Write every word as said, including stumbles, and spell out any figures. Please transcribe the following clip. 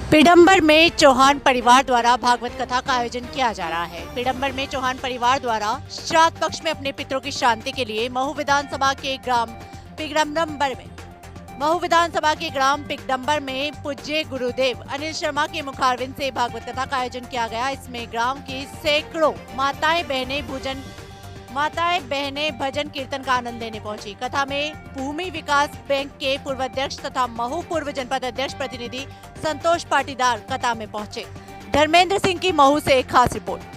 पिडम्बर में चौहान परिवार द्वारा भागवत कथा का आयोजन किया जा रहा है। पिडम्बर में चौहान परिवार द्वारा श्राद्ध पक्ष में अपने पितरों की शांति के लिए महू विधानसभा के ग्राम पिडम्बर में महू विधानसभा के ग्राम पिडम्बर में पूज्य गुरुदेव अनिल शर्मा के मुखारविंद से भागवत कथा का आयोजन किया गया। इसमें ग्राम की सैकड़ों माताएं बहनें भोजन माताएं बहनें भजन कीर्तन का आनंद लेने पहुंची। कथा में भूमि विकास बैंक के पूर्व अध्यक्ष तथा महू पूर्व जनपद अध्यक्ष प्रतिनिधि संतोष पाटीदार कथा में पहुंचे। धर्मेंद्र सिंह की महू से एक खास रिपोर्ट।